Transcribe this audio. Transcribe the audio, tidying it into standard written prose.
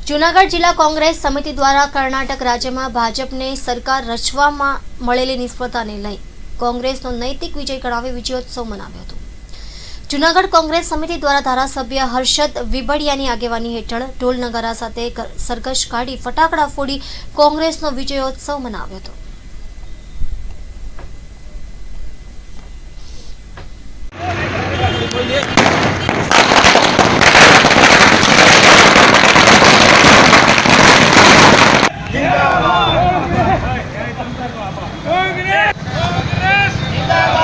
જૂનાગઢ જિલ્લા કોંગ્રેસ સમિતિ દ્વારા કર્ણાટક રાજ્યમાં ભાજપને સરકાર રચવામાં મળેલી નિષ્ફળતાને લઈ કોંગ્રેસનો નૈતિક વિજય ગણાવી વિજયોત્સવ મનાવ્યો હતો। જૂનાગઢ કોંગ્રેસ સમિતિ દ્વારા ધારાસભ્ય હર્ષદ વિબડિયાની આગેવાની હેઠળ ઢોલ નગારા સાથે સરઘસ કાઢી ફટાકડા ફોડી કોંગ્રેસનો વિજયોત્સવ મનાવ્યો હતો। कांग्रेस जिंदाबाद।